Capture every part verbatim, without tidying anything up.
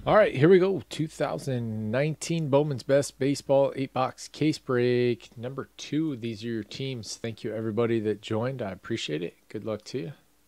All right, here we go. two thousand nineteen Bowman's Best Baseball eight box case break. Number two, these are your teams. Thank you, everybody that joined. I appreciate it. Good luck to you.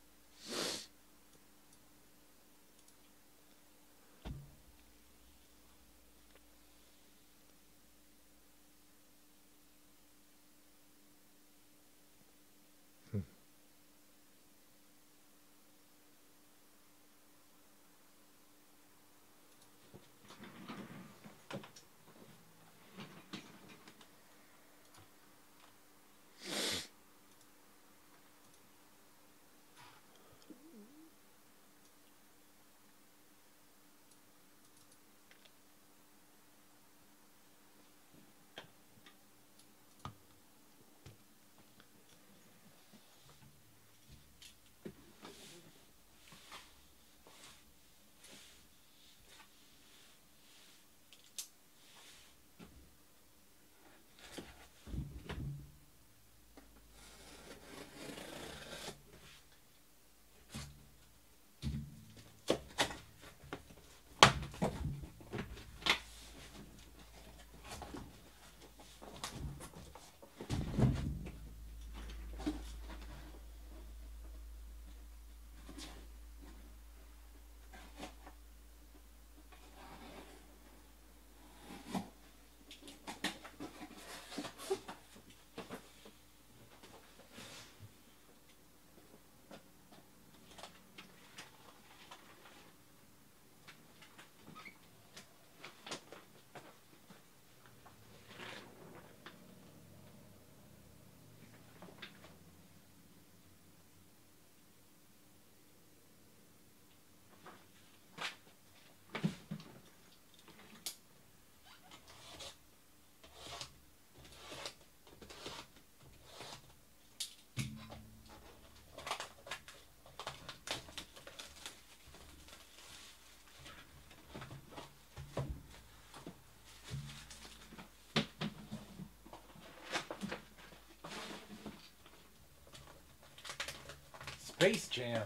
Space Jam.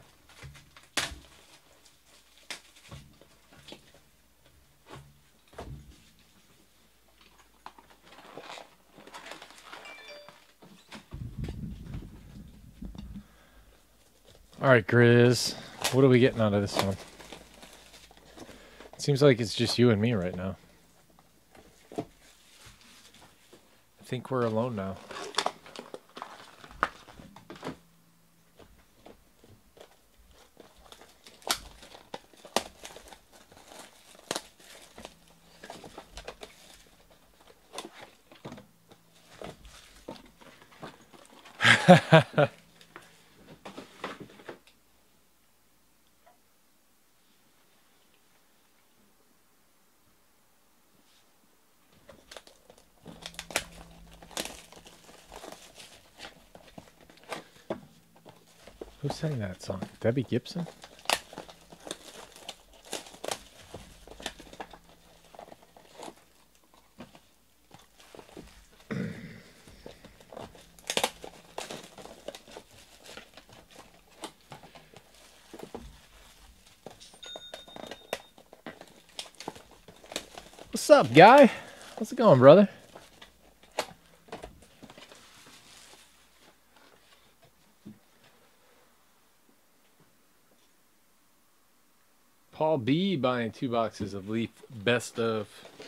All right, Grizz. What are we getting out of this one? Seems like it's just you and me right now. I think we're alone now. Who sang that song? Debbie Gibson? What's up, guy? How's it going, brother? Paul B buying two boxes of Leaf Best of.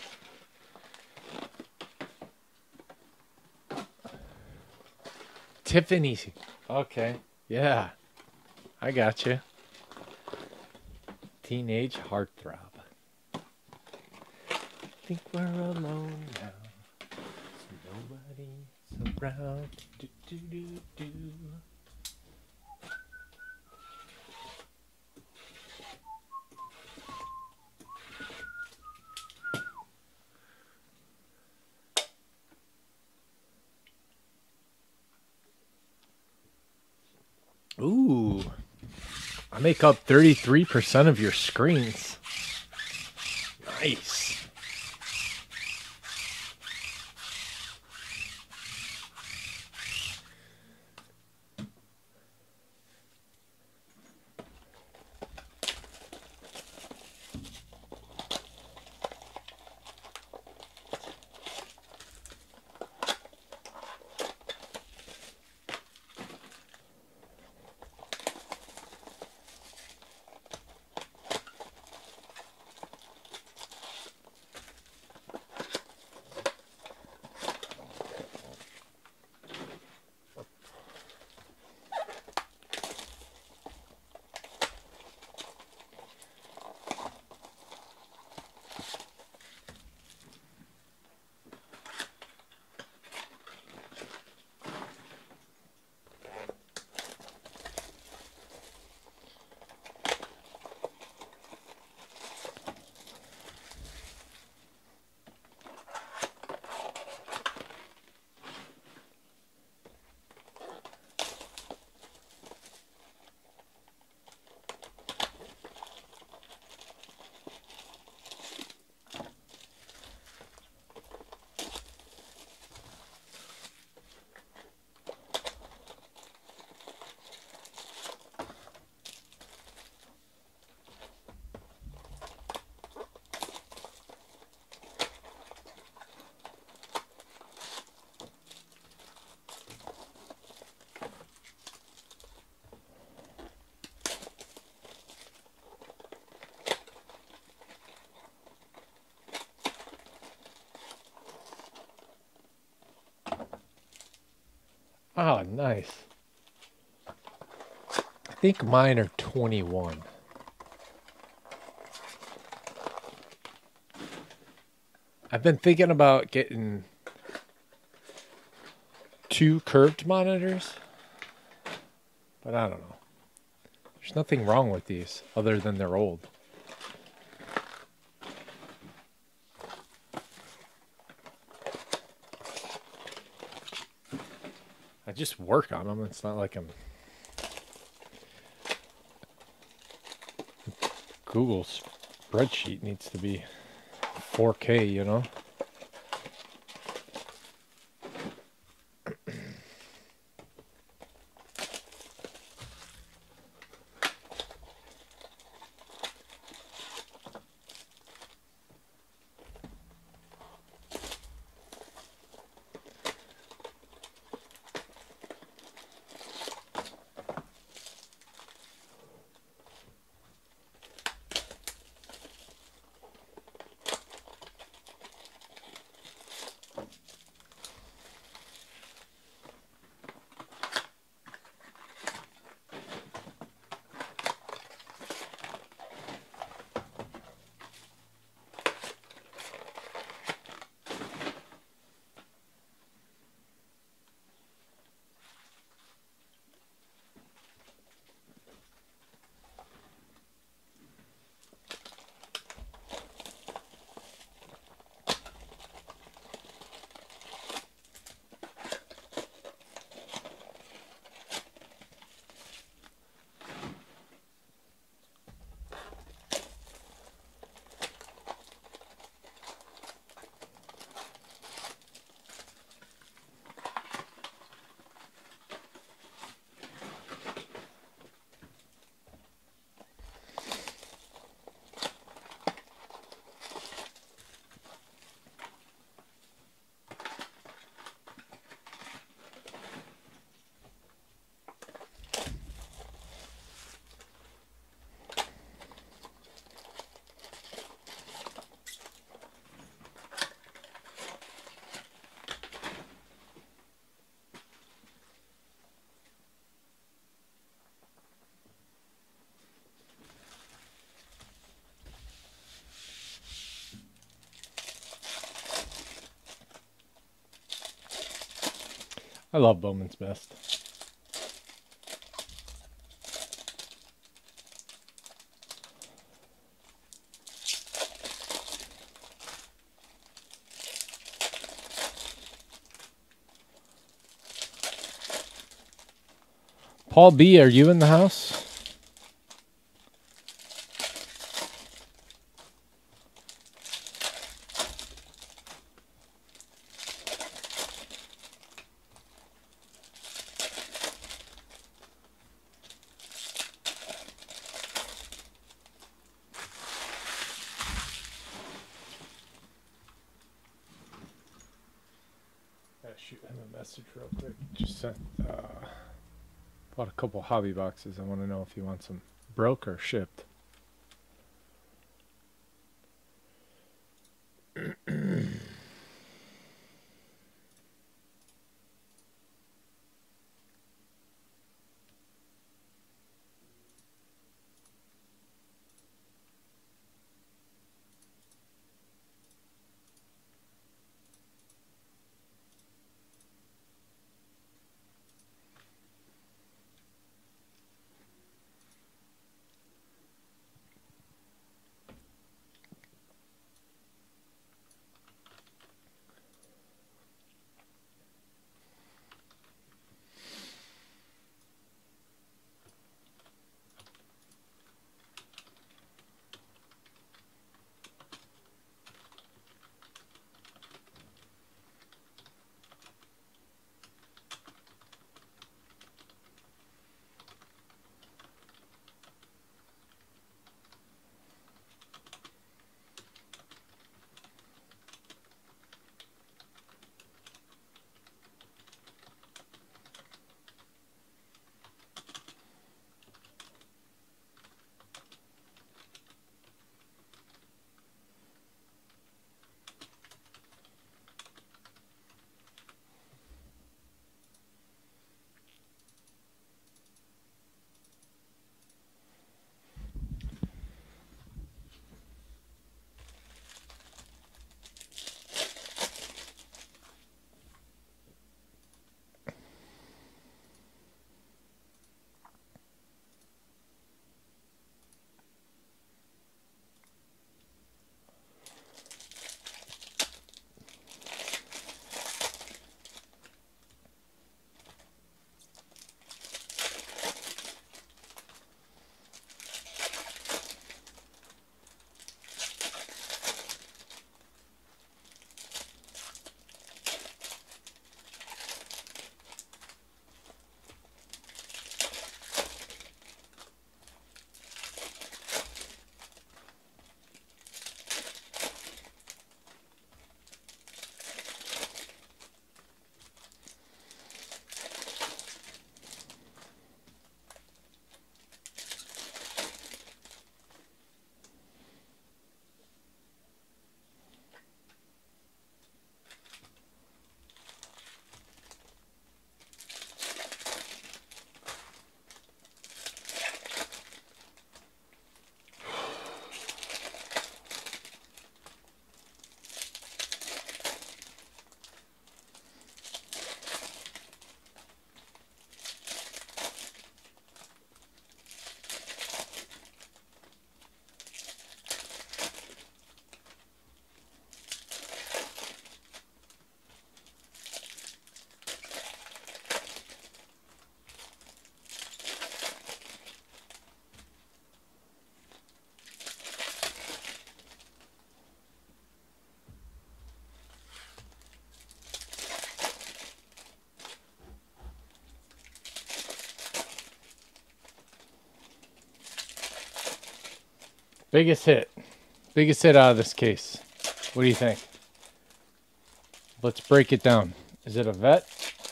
Tiffany. Okay. Yeah. I got you. Teenage Heartthrob. Think we're alone now. Nobody's around. Do, do, do, do. Ooh. I make up thirty-three percent of your screens. Nice. Oh, nice. I think mine are twenty-one. I've been thinking about getting two curved monitors, but I don't know. There's nothing wrong with these other than they're old. I just work on them. It's not like I'm Google spreadsheet needs to be four K, you know? I love Bowman's Best. Paul B., are you in the house? Shoot him a message real quick. Just sent, uh, bought a couple hobby boxes. I want to know if he wants them broke or shipped. Biggest hit. Biggest hit out of this case. What do you think? Let's break it down. Is it a vet?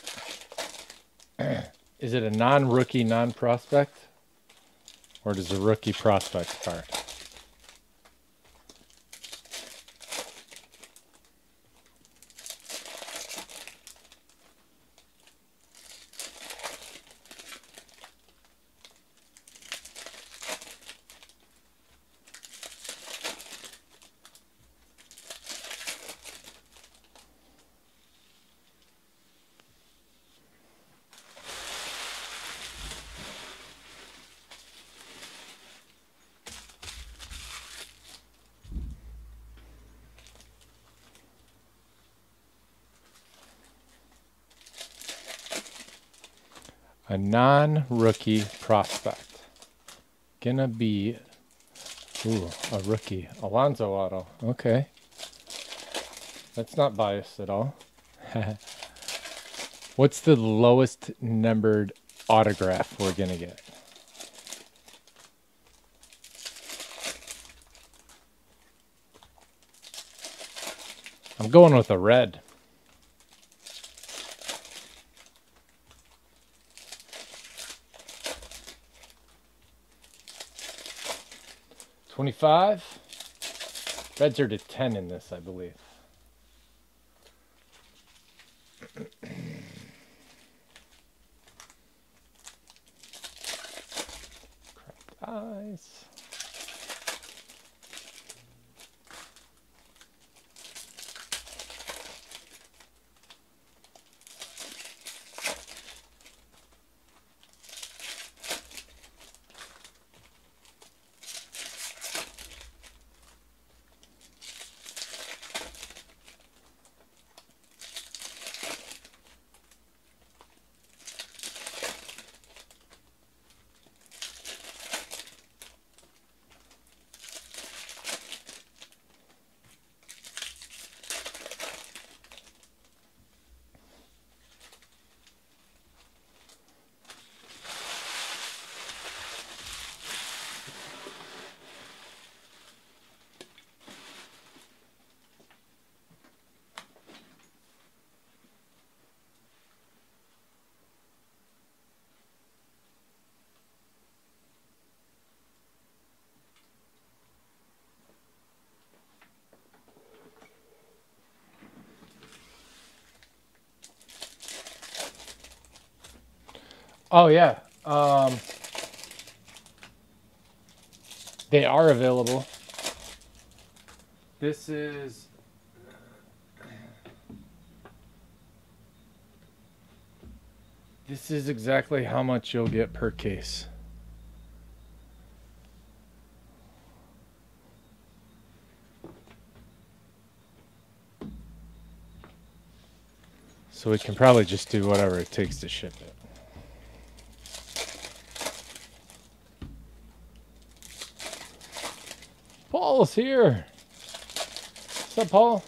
Is it a non-rookie, non-prospect? Or does a rookie prospect card? A non-rookie prospect. Gonna be, ooh, a rookie. Alonzo auto. Okay. That's not biased at all. What's the lowest numbered autograph we're gonna get? I'm going with a red. twenty-five. Reds are to ten in this, I believe. Cracked eyes. Oh, yeah. Um, they are available. This is... This is exactly how much you'll get per case. So we can probably just do whatever it takes to ship it. Paul's here. What's up, Paul?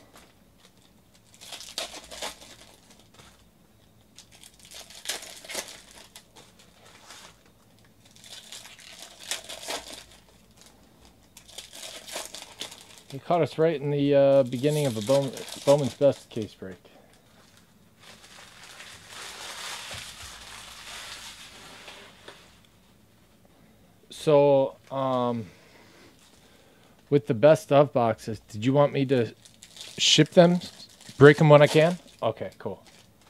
He caught us right in the uh, beginning of a Bowman, Bowman's Best case break. So, um... with the best of boxes, did you want me to ship them? Break them when I can? Okay, cool.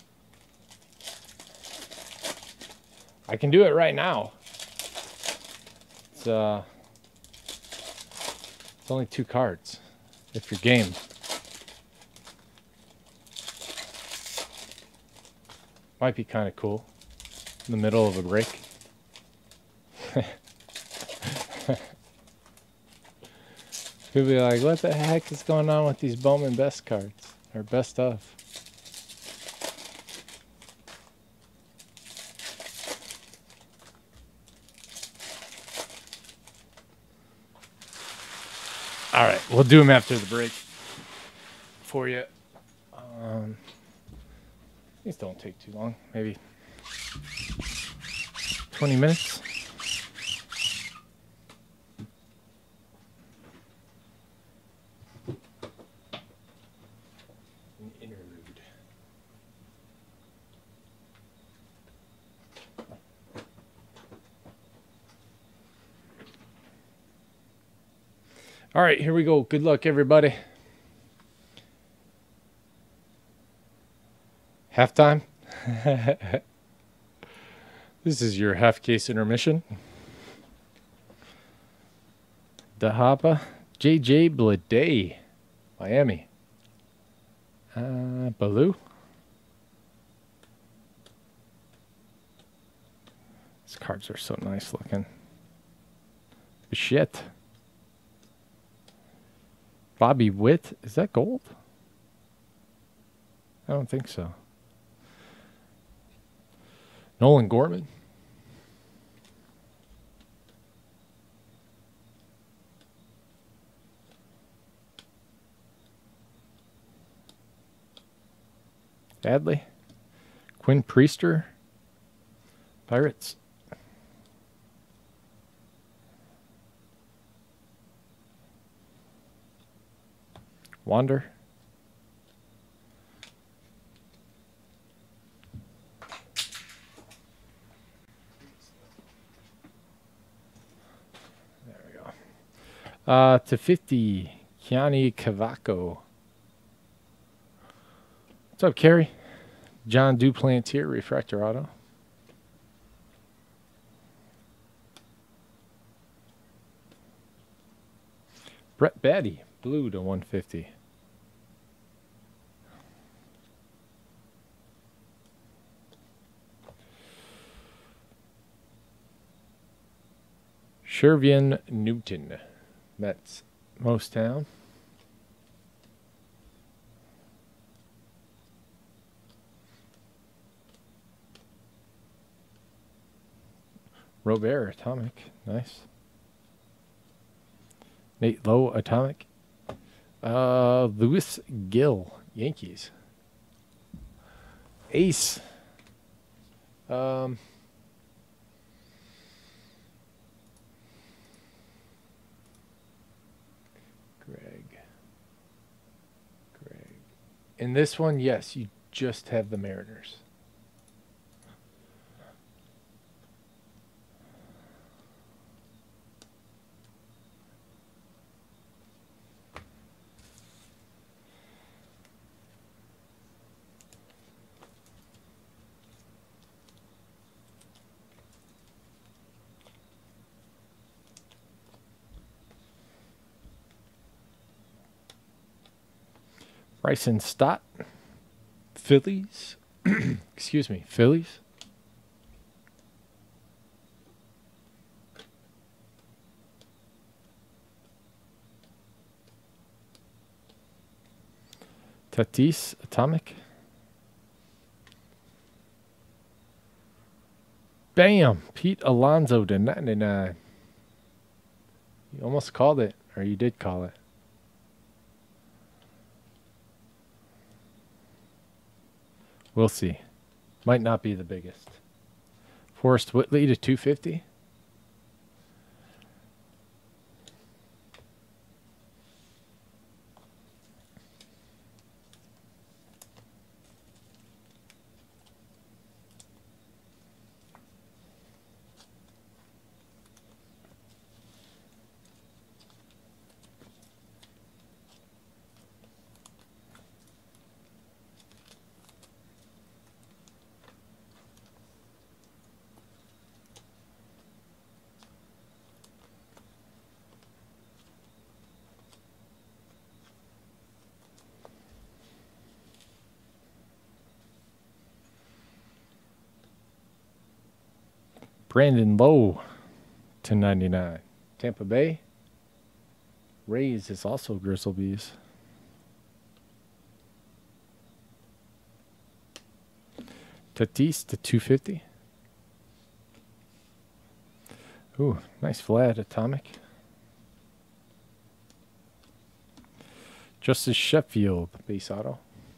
I can do it right now. It's, uh, it's only two cards, if you're game. Might be kind of cool. In the middle of a break. People be like, what the heck is going on with these Bowman Best cards? Or best of? All right, we'll do them after the break for you. Um, these don't take too long, maybe twenty minutes. All right, here we go. Good luck, everybody. Halftime. This is your half case intermission. Dahapa. J J Blade. Miami. Uh, Baloo. These cards are so nice looking. Shit. Bobby Witt. Is that gold? I don't think so. Nolan Gorman. Adley. Quinn Priester. Pirates. Wander. There we go. Uh, to fifty, Keani Cavaco. What's up, Kerry? John Duplantier, Refractor Auto. Brett Batty, blue to one fifty. Shervian Newton, Mets, Mostown. Robert, Atomic, nice. Nate Lowe, Atomic. Uh, Lewis Gill, Yankees. Ace. Um, Greg. Greg. In this one, yes, you just have the Mariners. Bryson Stott, Phillies. Excuse me, Phillies. Tatis, Atomic. Bam! Pete Alonso to ninety-nine. You almost called it, or you did call it. We'll see. Might not be the biggest. Forrest Whitley to two fifty. Brandon Lowe to ninety-nine. Tampa Bay. Rays is also Grizzlebees. Tatis to two fifty. Ooh, nice Vlad Atomic. Justice Sheffield, base auto.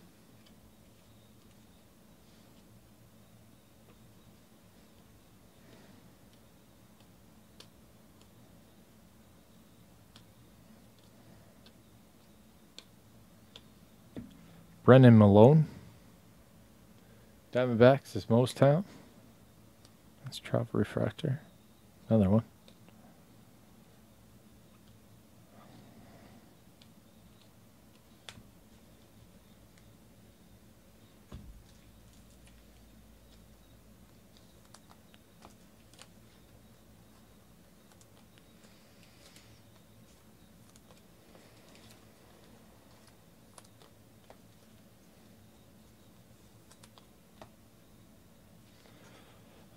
Brennan Malone. Diamondbacks is Mostown. That's Travel Refractor. Another one.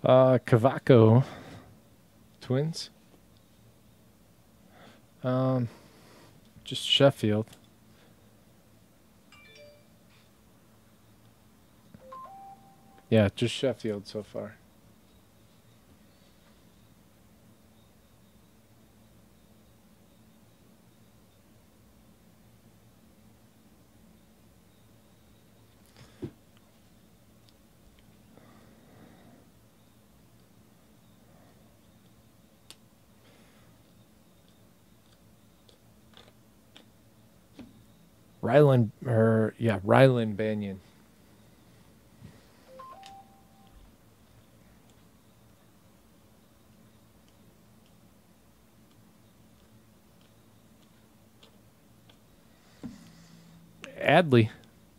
Uh, Cavaco. Twins. Um, just Sheffield. Yeah, just Sheffield so far. Ryland, or yeah, Ryland Banyan. Adley.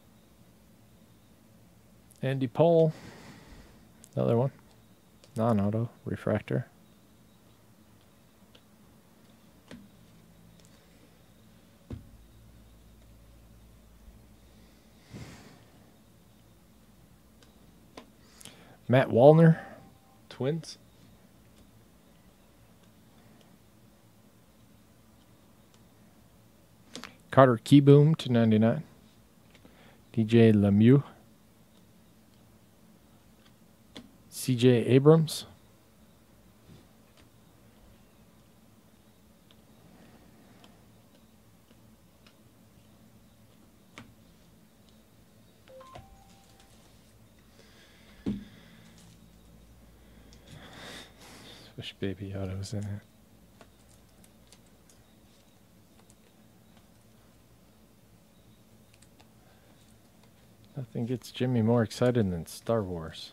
Andy Pohl. Another one. Non-auto. Refractor. Matt Wallner. Twins. Carter Keyboom to ninety-nine. D J Lemieux. C J Abrams. Wish Baby Yoda was in it. Nothing gets Jimmy more excited than Star Wars.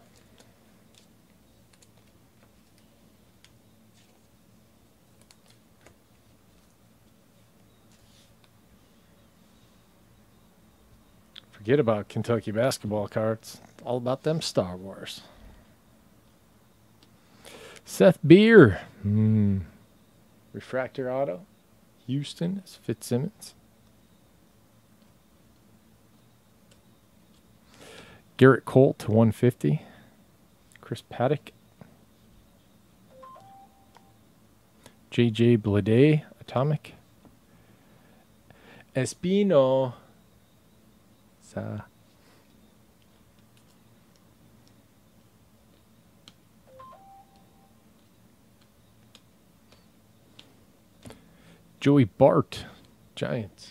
Forget about Kentucky basketball cards. It's all about them Star Wars. Seth Beer. Mm. Refractor auto. Houston is Fitzsimmons. Garrett Colt to one fifty. Chris Paddock. J J Blade, Atomic. Espino. Sa. Joey Bart, Giants.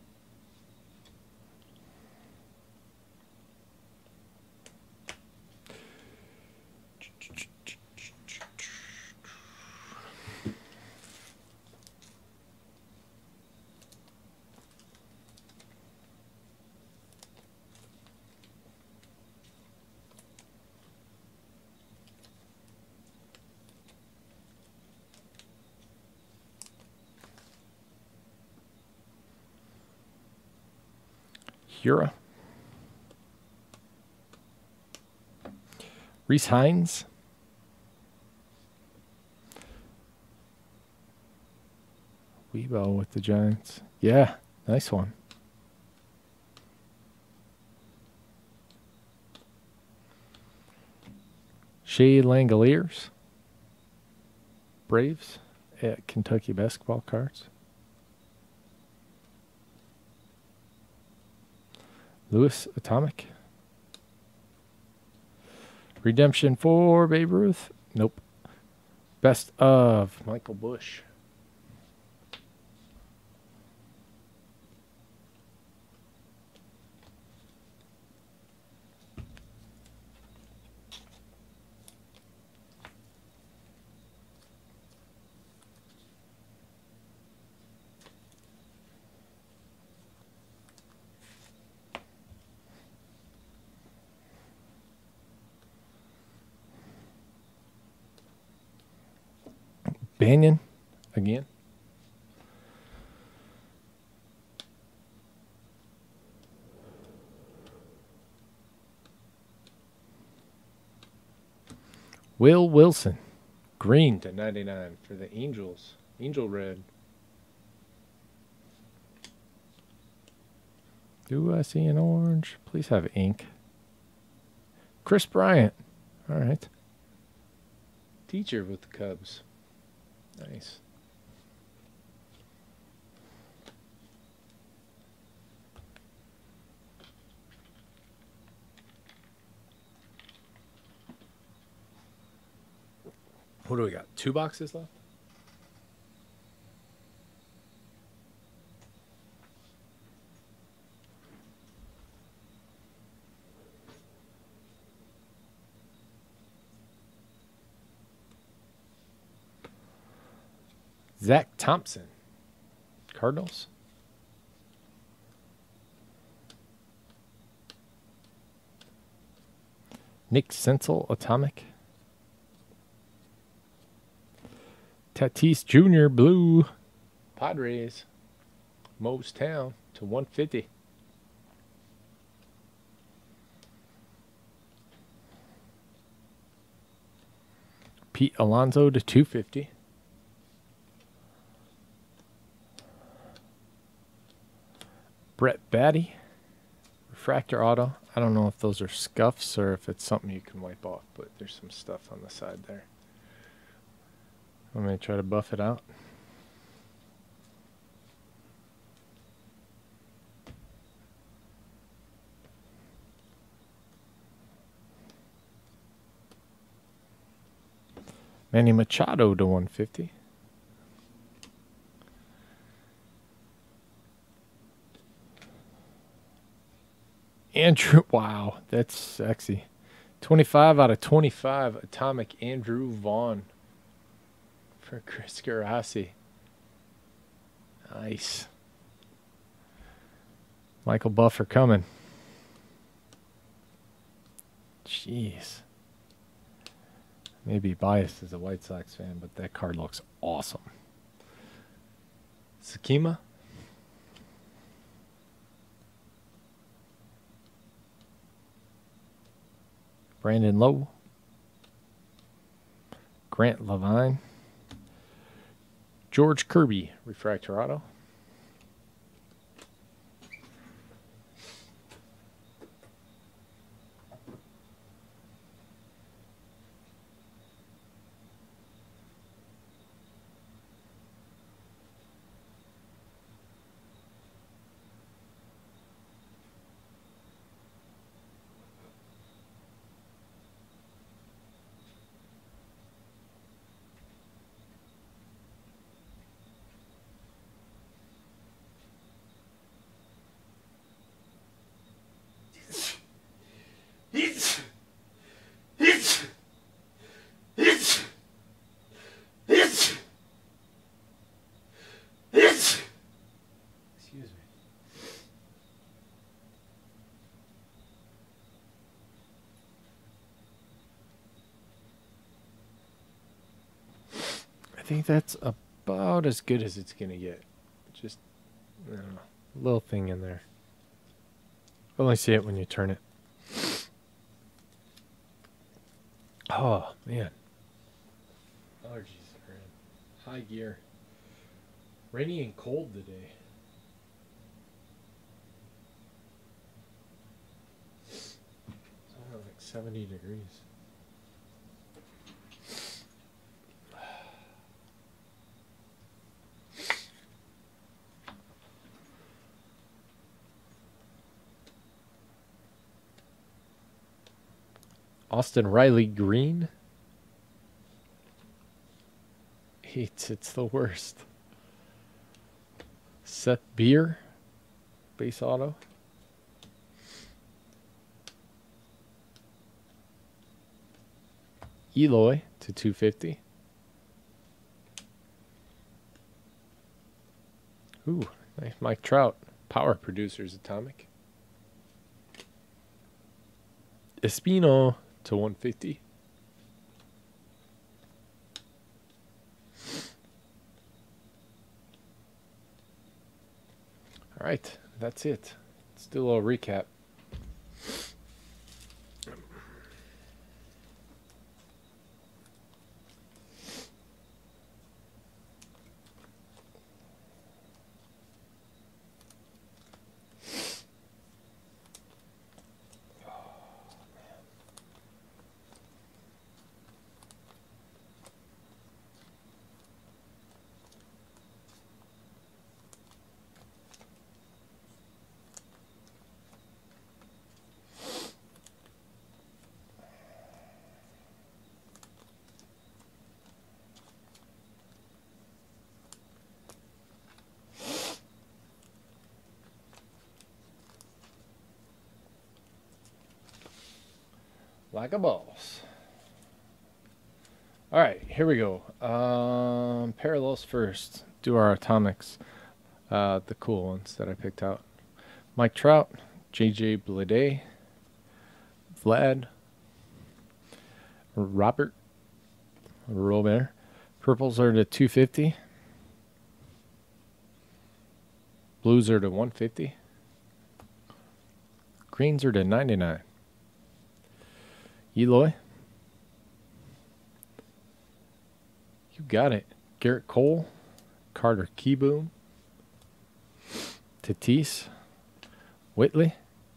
Hura. Reese Hines. Weibo with the Giants. Yeah, nice one. Shea Langoliers. Braves at Kentucky basketball cards. Lewis Atomic. Redemption for Babe Ruth. Nope. Best of Michael Bush. Banyan again. Will Wilson. Green to ninety-nine for the Angels. Angel Red. Do I see an orange? Please have ink. Chris Bryant. All right. feature with the Cubs. Nice. What do we got? Two boxes left? Zach Thompson, Cardinals. Nick Senzel, Atomic. Tatis Junior, Blue. Padres. Moe's Town to one fifty. Pete Alonso to two fifty. Brett Batty, refractor auto. I don't know if those are scuffs or if it's something you can wipe off, but there's some stuff on the side there. I'm going to try to buff it out. Manny Machado to one fifty. Andrew, wow, that's sexy. twenty-five out of twenty-five, Atomic Andrew Vaughn for Chris Garassi. Nice. Michael Buffer coming. Jeez. Maybe biased as a White Sox fan, but that card looks awesome. Sakima. Brandon Lowe. Grant Levine. George Kirby, refractor auto. I think that's about as good as it's going to get. Just, I don't know, a little thing in there. Only see it when you turn it. Oh, man. Allergies are in high gear. Rainy and cold today. It's only like seventy degrees. Austin Riley Green. It's, it's the worst. Seth Beer. Base auto. Eloy to two fifty. Ooh, nice Mike Trout. Power Producers Atomic. Espino to one fifty. All right, that's it. Let's do a little recap. Like a boss. All right, here we go. Um, parallels first. Do our atomics. Uh, the cool ones that I picked out. Mike Trout, J J Bleday, Vlad, Robert, Robert. Purples are to two fifty. Blues are to one fifty. Greens are to ninety-nine. Eloy. You got it. Garrett Cole. Carter Keyboom. Tatis. Whitley.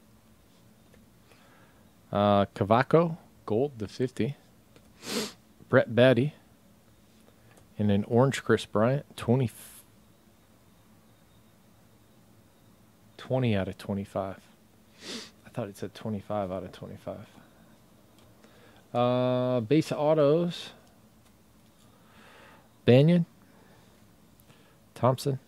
Uh, Cavaco. Gold to fifty. Brett Batty. And an orange Chris Bryant. twenty, twenty out of twenty-five. I thought it said twenty-five out of twenty-five. Uh, base autos. Banyan. Thompson.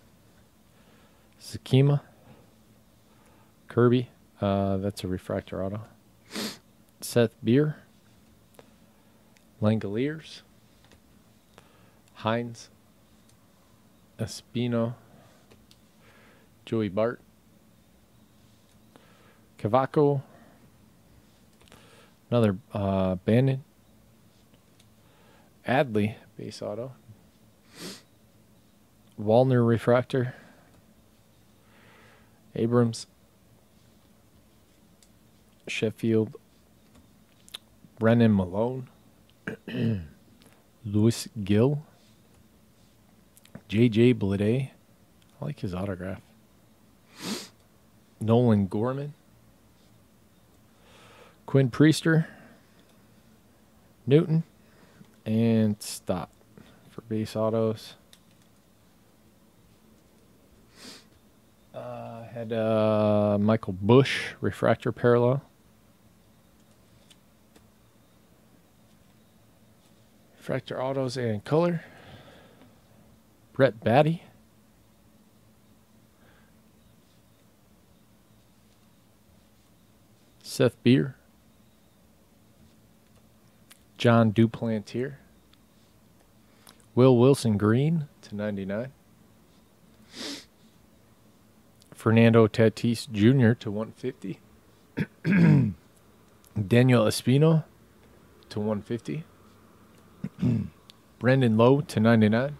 Zakima. Kirby. Uh, that's a refractor auto. Seth Beer. Langoliers. Hines. Espino. Joey Bart. Cavaco. Another uh, Bandit. Adley, base auto. Wallner refractor. Abrams. Sheffield. Brennan Malone. Louis Gill. J J Bleday. I like his autograph. Nolan Gorman. Quinn Priester. Newton. And Stott for base autos. Uh, had uh, Michael Bush, refractor parallel. Refractor autos and color. Brett Batty. Seth Beer. John Duplantier. Will Wilson Green to ninety-nine. Fernando Tatis Junior to one fifty. Daniel Espino to one fifty. Brendan Lowe to ninety-nine.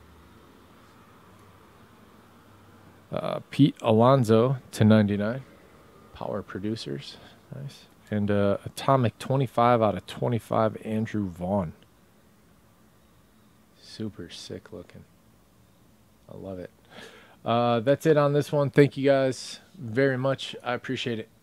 Uh, Pete Alonso to ninety-nine. Power Producers. Nice. And uh, Atomic twenty-five out of twenty-five, Andrew Vaughn. Super sick looking. I love it. Uh, that's it on this one. Thank you guys very much. I appreciate it.